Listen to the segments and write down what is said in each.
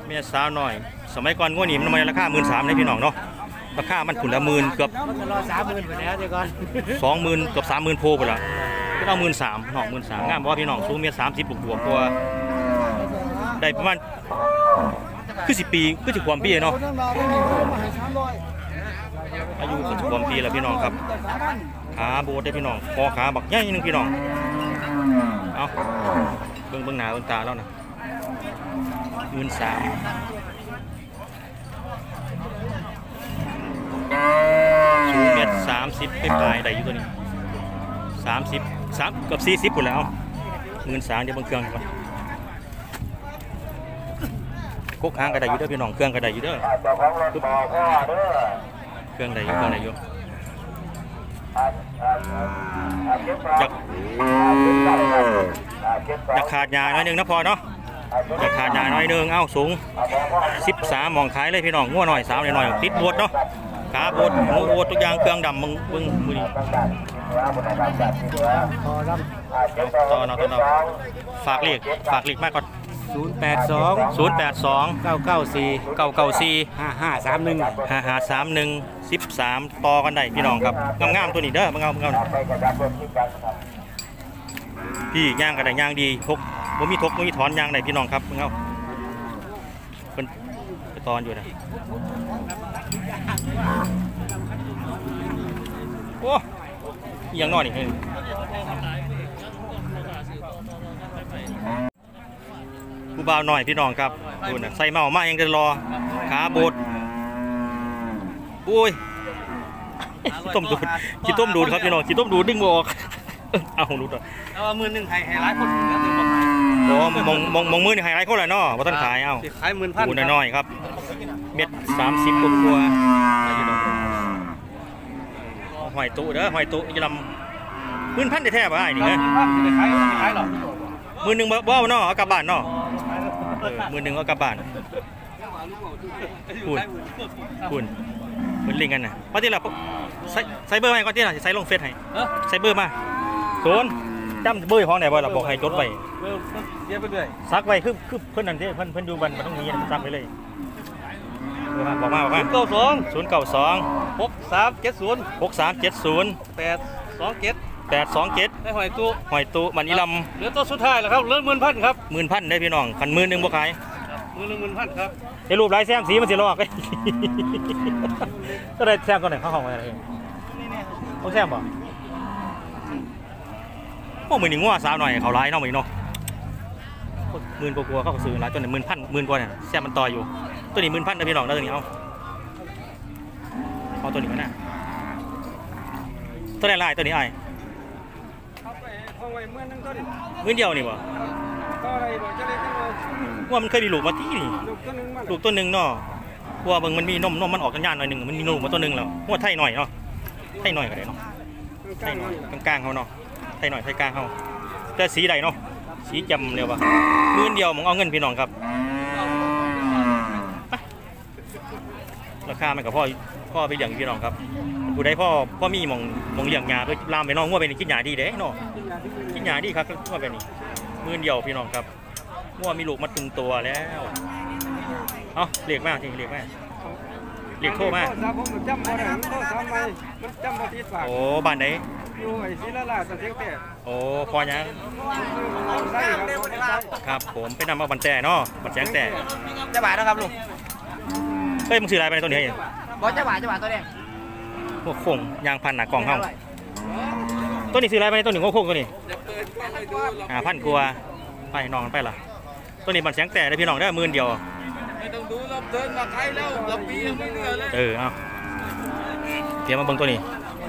แม่สาวหน่อยสมัยก่อนงวดนี้มันมาราคา13,000เลยพี่น้องเนาะราคามันขุนละหมื่นเกือบ 30,000ไปแล้วเดี๋ยวก่อน 20,000เกือบ30,000โพไปละก็เอา13,000น้อง13,000งามเพราะว่าพี่น้องสูงเมตร30บวกๆกว่าได้ประมาณคือ10 ปีคือ10 กว่าปีเนาะอายุ10 กว่าปีแล้วพี่น้องครับขาโบดได้พี่น้องคอขาบักใหญ่นึงพี่น้องเอาเบิ่งหน้าเบิ่งตาแล้วนะ13,000สูงเมตร30ไปปลายได้อยู่ตัวนี้30เกือบ40หมดแล้ว13,000เดี๋ยวเบิ่งเครื่องก่อนกกหางก็ได้อยู่เด้อพี่น้องเครื่องก็ได้อยู่เด้อเครื่องได้อยู่อยากขาดยาหน่อยนึงนะพอเนาะอยากขาดยาหน่อยนึงเอ้าสูง13มองขายเลยพี่น้องงัวหน่อยสาวหน่อยติดบดเนาะขาบดหัวบดทุกอย่างเครื่องดำมึงมือดีต่อเนาะฝากเลขมากก่อน082 994 5531 13ต่อกันได้พี่น้องครับงามๆตัวนี้เด้อเงาพี่ย่างกันได้ย่างดีทกบ่มีทกบ่มีถอนย่างได้พี่น้องครับเงาเป็นตอนอยู่นะโอ้ยังน้อยนี่ผู้บ่าวหน่อยพี่น้องครับดูนะใส่เมามายังจะรอขาโบดโอ้ยต้มดูดขี้ต้มดูดครับพี่น้องขี้ต้มดูดดึงบอกเอาดูดเอา11,000ไฮไลท์คนนึงก็คือบ่ขายโอ้มองมือนี่ไฮไลท์เขาแหละเนาะว่าต้นขายเอาขาย10,000 ดูน้อยครับเม็ด30กว่าหอยตุเด้อหอยตุจะลำพื้นพันธุ์แท้ๆป่ะไอ้นี่ไงขายหรอ 11,000บ่เนาะเอากลับบ้านเนาะ11,000เอากลับบ้านคุณเป็นลิงกันนะเพราะที่เราใส่เบอร์ให้ก่อนที่เราใส่ลงเฟซให้ใส่เบอร์มาจำเบอร์ของไหนบ่เราบอกให้จดไว้เดี๋ยวไปด้วยซักไว้คือเพื่อนนั่นที่เพื่อนดูบันมันต้องมีซักไปเลยบอกมา092 6370 827 ได้หอยตุมันอีลำเหลือตัวสุดท้ายแล้วครับเหลือ10,000ครับ 10,000ได้พี่น้องคัน11,000บ่ขาย 10,000ครับไอ้รูปลายแซมสีมันสิลอกก็ได้แซมตัวไหนเข้าห้องอะไรต้องแซมป่ะพวกมือหนึ่งว่าสาวหน่อยเขาไล่นอกมือเนาะ10,000กว่าเขาซื้อร้านตัวนี้10,000กว่าเนี่ยแซมมันต่ออยู่ตัวนี้10,000นะพี่น้องแล้วตัวนี้เอาตัวนี้มาหน้าตัวไหนลายตัวนี้ไอ้10,000เดียวนี่ป่ะว่ามันเคยมีลูกมาที่นี่ลูกตัวหนึ่งเนาะว่าบางมันมีนมมันออกกันยานหน่อยหนึ่งมันมีลูกมาตัวหนึ่งแล้วว่าไทยหน่อยเนาะไทยหน่อยก็ได้เนาะไทยหน่อยกลางเขาเนาะไทยหน่อยไทยกลางเขาแต่สีใดเนาะสีจำเร็วป่ะ10,000เดียวมึงเอาเงินพี่น้องครับราคามันกับพ่อไปเลี้ยงพี่น้องครับผู้ใดพ่อมีมองเลี้ยงยาเพื่อลามไปน้องว่าเป็นกินยาดีเด้เนาะกินยาดีครับว่าเป็นนี่10,000เดียวพี่น้องครับมั่วมีลูกมาตึงตัวแล้วเอาเรียกมากจริงเรียกมากเรียกโทษมากโอ้บ้านไหนอยู่ไอ้ศิลาลาสันเทียงแต่โอ้พอยังครับผมไปนำมาบันแต่เนาะบันแสงแต่จะบาทนะครับลุงเฮ้ยมึงซื้ออะไรไปในตัวนี้บอกจะบาทตัวนี้พวกโค้งยางพันหนักกล่องเข้าตัวนี้ซื้ออะไรไปในตัวหนึ่งโค้งตัวนี้1,000 กว่าไปนอนไปล่ะตัวนี้บันแสงแต่ได้พี่น้องได้10,000เดียวไม่ต้องดูเราเดินมาไกลแล้วเราปียังไม่เหนื่อยเลยเอาเดี๋ยวมาเบิ่งตัวนี้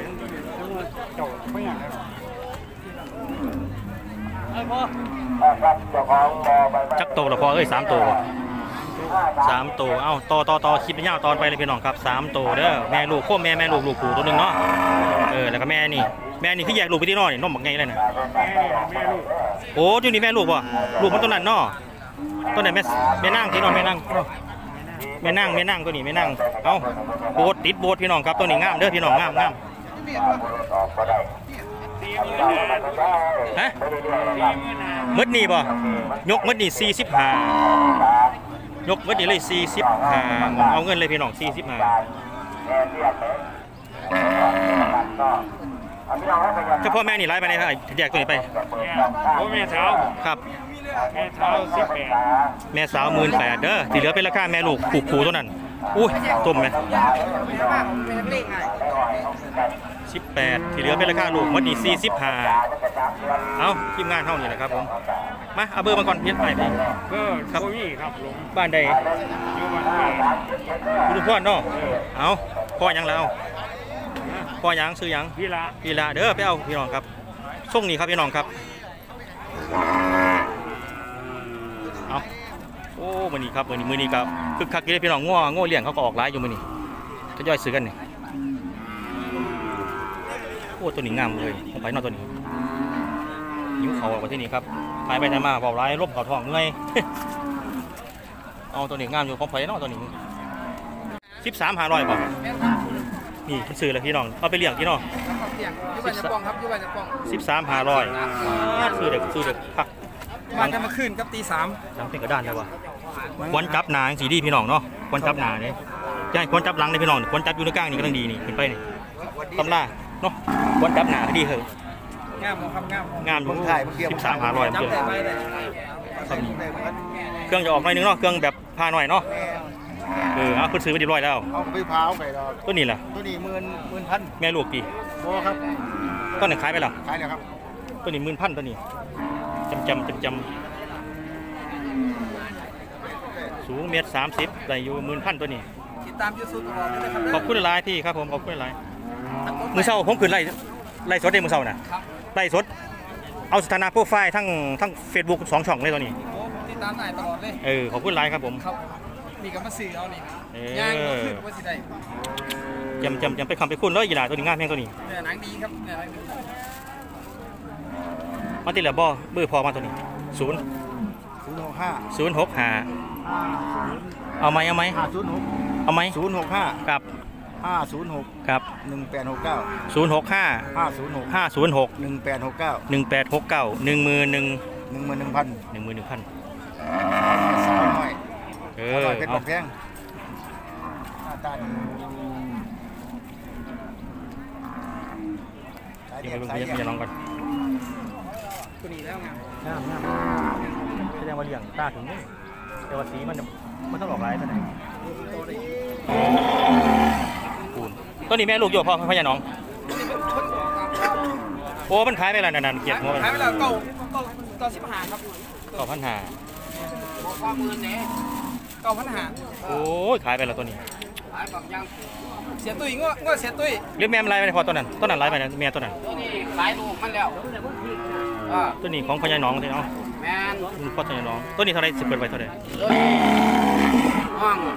จักโตละพอ3 ตัวเอ้าต่อคลิปยาวตอนไปเลยพี่น้องครับ3 ตัวเด้อแม่ลูกโค้แม่ลูกปู่ตัวหนึ่งเนาะแล้วก็แม่นี่คือแยกลูกไปที่นอกนี่น้องบักไงเลยนะโอ้อยู่นี่แม่ลูกป่ะลูกมันตัวนั้นเนาะตัวไหนแม่นั่งที่นอนแม่นั่งตัวนี้แม่นั่งเอ้าโบดติดโบดพี่น้องครับตัวนี้งามเด้อพี่น้องงามฮะมดนี่ป่ะยกมดนี่45 ยกเวทนี่เลย45เอาเงินเลยพี่น้อง45เฉพาะแม่นี่ไล่ไปไหนครับแยกตัวนี้ไปโอ้แม่สาวครับแม่สาว18 แม่สาว18,000เด้อที่เหลือเป็นราคาแม่ลูกผูตัวนั้นอุ้ยต้มไหม18ที่เหลือเป็นราคาลูกวัดนี่45เอาทีมงานเท่านี้แหละครับผมมาเอาเบอร์มาก่อนเพี้ยนไปพี่ก็ครับพี่ครับลงบ้านใดอยู่บ้านแม่คุณพ่อเนาะเอาพ่อยังแล้วพ่อยังซื้อยังพี่ละพี่ละเด้อไปเอาพี่น้องครับส่งนี่ครับพี่น้องครับเอาโอ้มือนี้ครับมือนี้ครับคึกคักเลยพี่น้องง้อเลี้ยงเขาก็ออกร้ายอยู่มือนี้ทยอยซื้อกันนี่โอ้ตัวนี้งามเลยผมไปนอกตัวนี้ยิ้วเขาออกมาที่นี่ครับไปมาบอกร้ายลบเขาทองเงย เอาตัวนี้งามอยู่ของไผ่นอกตัวนี้13,500ป่ะนี่ซื้อแล้วพี่น้องเอาไปเลี้ยงพี่น้องยุบานจะป้องครับยุบานจะป้อง 13,500ซื้อเด็กพักมากันมาขึ้นครับตี3 หลังเป็นกระดานเลยวะควรจับหนาสีดีพี่น้องเนาะควรจับหนาเนี่ยใช่ควรจับหลังเลยพี่น้องควรจับอยู่ในกลางนี่ก็ต้องดีนี่ขึ้นไปนี่ตำราเนาะควรจับหนาดีเหอะงามครับงามงามอยู่13,500 จับเพื่อนแต่ไม่เลยเครื่องจะออกหน่อยนึงเนาะเครื่องแบบพาหน่อยเนาะเอาคุณซื้อไปเรียบร้อยแล้วเอาไปพร้าวไปดอกตัวนี้ล่ะตัวนี้10,000 แม่ลูกกี่โบครับต้นไหนขายไปแล้วขายแล้วครับตัวนี้11,000ตัวนี้จำสูง1.30 ได้อยู่10,000ตัวนี้ติดตามยูทูบตลอดเลยนะครับขอบคุณหลายพี่ครับผมขอบคุณหลายมือเช้าผมขึ้นไล่สดได้มือเช้าน่ะไล่สดเอาสถานะโปรไฟล์ทั้ง Facebook 2 ช่องเลยตัวนี้โอ้ติดตามไหนตลอดเลยขอบคุณหลายครับผมครับนี่ก็มาซื้อเอานี่เอย่างอขึ้นว่าสิได้จำไปคำไปคุณเลยยีหลาตัวนี้งามแพงตัวนี้เนื้อหนังดีครับเนื้อหนังดีมาติดแล้วบ่เบอร์พอมาตัวนี้065 เอาไหม 506 เอาไหม 065 ครับ 506 ครับ 1869 065 506 506 1869 1869 11,000 11,000 สาวน้อยเอสาวอน้อยเพชรเอาบักแพงหน้าตาดีสายเดี๋เดียยว วสายเดียวจะลองก่อนตัวนี้แล้วไงงามแสดงว่าเลี้ยงตาถึงนี่แต่ว่าสีมันต้องออกลายเท่าไหร่ปูนตัวนี้แม่ลูกอยู่พ่อพญาน้องโอ้มันขายไปแล้วนั่นเก็บหัวขายไปแล้วเก้า15ครับ 9,500 ความมือเนี่ย9,500 โอ้ยขายไปแล้วตัวนี้ขายแบบยังเสียตุ้ยง้อเสียตุ้ยหรือแม่มันไล่ไปพอตัวนั้นไล่ไปนะแม่ตัวนั้นตัวนี้ขายลูกมันแล้วตัวนี้ของพญาน้องที่เนาะแม่นพ่อพญาน้องตัวนี้เท่าไรสิเปิดไปเท่าไรตัวนี้ห้อง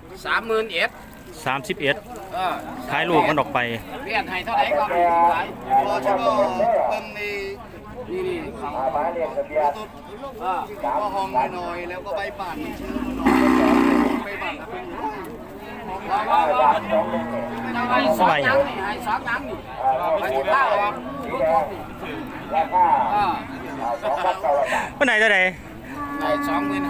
31,000 ขายลูกมันออกไปเวียนให้เท่าไหร่ก็ขายพอชก็เป็นนี่เขาก็ห้องหน่อยแล้วก็ใบป่านชื่อหน่อยใบป่านเป็นสบายให้สองยังนี่ไปกินข้าววันไหนเท่าไรได้25,000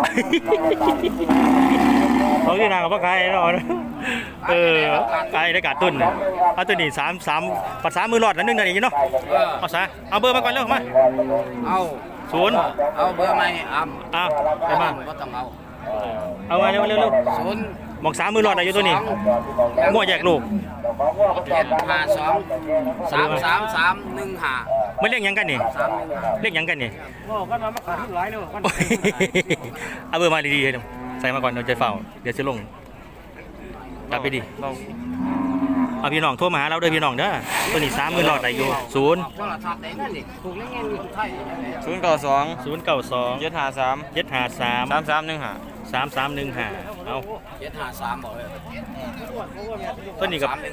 เขาที่นากับพ่อขายเนาะขายได้กาดตุ้นเอาตัวนี้3ปัด3มือหลอดแล้วนึงนาทีเนาะเอาซะเอาเบอร์มาก่อนเร็วมาเอา 0 เอาเบอร์ใหม่ไปมาก็ต้องเอาเอามาเร็ว 0 บอก3มือหลอดอายุตัวนี้มั่วแยกลูก 752 33315 มันเรียกยังกันนี่เรียกยังกันนี่กันมาขาดทุนหลายเลยกันเอาเบอร์มาดีๆเลยใส่มาก่อนเดี๋ยวจะเฝ้าเดี๋ยวจะลงจับไปดิเอาพี่น้องโทรมาหาเราด้วยพี่น้องเด้อตัวนี้3มือหลอดอายุ0 โทรทัศน์ได้นั่นนี่ถูกแล้วเงินอยู่ไทย 092 753 3315เอา 753บอกเลยตัวนี้กับ 315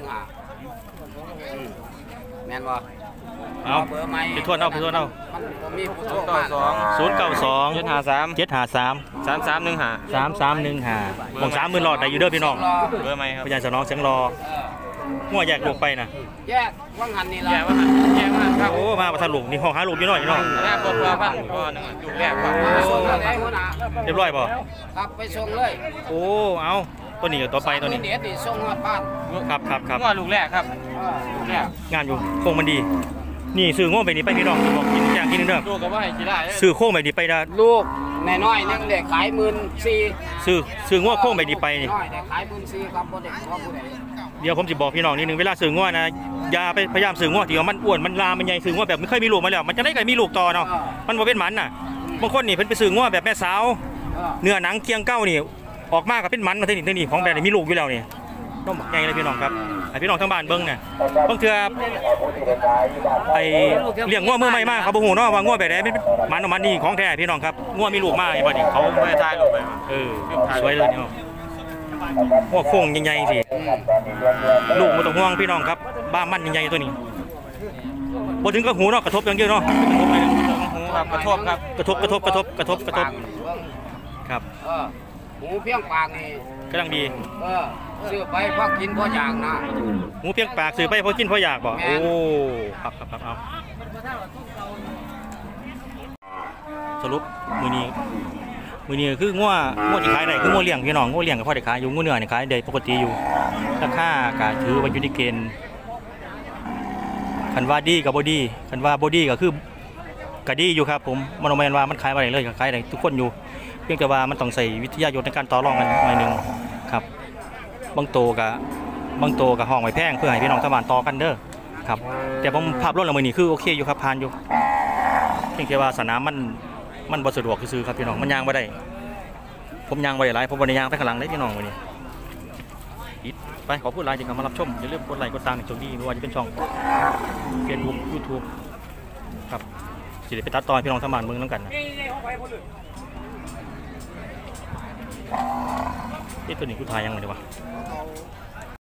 แม่นบ่เอาไปทวนเอามันบ่มีผู้โทรมา 092 753 3315บอก3มือหลอดได้อยู่เด้อพี่น้องเบอร์ใหม่ครับพยานสนองเสียงรองัวแยกลูกไปนะแยกว่างหันนี่ละแย่มากแย่มากครับโอ้มาประทานลูกนี่ห้องหาลูกอยู่หน่อยเนาะแรกพอพันก็หนึ่งลูกแรกครับส่งเลยหัวหน้าเรียบร้อยป่ะครับไปส่งเลยโอ้เอาตัวนี้ต่อไปตัวนี้เด็ดนี่ส่งมาบ้านครับว่าลูกแรกครับลูกแรกงานอยู่โค้งมันดี นี่ซื้อโง่ไปนี่ไปพี่น้องบอกกินอย่างกินนึงเด้อลูกก็ว่าให้กีฬาซื้อโค้งไปนี่ไปนะลูกน้อยๆนึงเด็กขาย14,000 ซื้อโง่โค้งไปนี่ไปนี่น้อยเด็กขาย14,000ครับบ่ได้ขอผู้ใดเดี๋ยวผมจะบอกพี่น้องนิดนึงเวลาซื้อโง่นะอย่าไปพยายามซื้อโง่ที่ว่ามันอ้วนมันลามมันใหญ่ซื้อโง่แบบไม่เคยมีลูกมาแล้วมันจะได้ไงมีลูกต่อเนาะมันบ่เป็นหมันน่ะบางคนนี่เพิ่นไปซื้อโง่แบบแม่สาวเนื้อหนังเคียงเก้านี่ออกมาก็เป็นหมันมาเท่านี้ของแบบนี้มีลูกอยู่แล้วนี่ต้องบอกใหญ่เลยพี่น้องครับให้พี่น้องทั้งบ้านเบิ่งเนี่ยบางเทื่อไอเลี้ยงง่วมือใหม่มากเขาบ่ฮู้เนาะว่าง่วแบบไหนมันออกมานี่ของแท้พี่น้องครับง่วมีลูกมากไอ้บัดนี้เขาไม่ทายลูกไปสวยเลยเนี่ยง่วโค้งใหญ่ๆสิลูกบ่ต้องห่วงพี่น้องครับบ้ามันใหญ่ๆตัวนี้บ่ถึงกับหูเนาะกระทบอย่างเดียวเนาะกระทบไปหูครับกระทบครับกระทบครับหูเพียงปากนี่กำลังดีซื้อไปพักกินพออย่างนะหมูเพียงปากซื้อไปเพราะกินเพราะอยากบ่โอ้ครับเอาสรุปมือนี้คืองัวที่ขายได้คืองัวเลี้ยงพี่น้องงัวเลี้ยงกับพ่อได้ขายอยู่งัวเนื้อนี่ขายได้ปกติอยู่ราคาก็ถือว่าอยู่ในเกณฑ์คันว่าดีกับบ่ดีคันว่าบ่ดีก็คือก็ดีอยู่ครับผมมันบ่แม่นว่ามันขายบ่ได้เลยก็ขายได้ทุกคนอยู่เพียงแต่ว่ามันต้องใส่วิทยายุทธในการต่อรองกันหน่อยนึงครับบางโตกับห้องไว้แพงเพื่อให้พี่น้องชาวบ้านต่อกันเด้อครับแต่ผมภาพรวมแล้วมื้อนี้คือโอเคอยู่ครับผ่านอยู่เพียงแต่ว่าสนามมันบ่สะดวกซื่อๆครับพี่น้องมันย่างบ่ได้ผมย่างบ่ได้หลายผมบ่ได้ย่างไปข้างหลังเลยพี่น้องมื้อนี้อิดไปขอพูดหลายที่เข้ามารับชมอย่าลืมกดไลค์กดตามให้โชคดีไม่ว่าจะเป็นช่อง Facebook YouTube ครับสิได้ไปตัดต่อให้พี่น้องชาวบ้านเบิ่งนำกันนะตัวนี้กูถ่ายยังไงดีวะ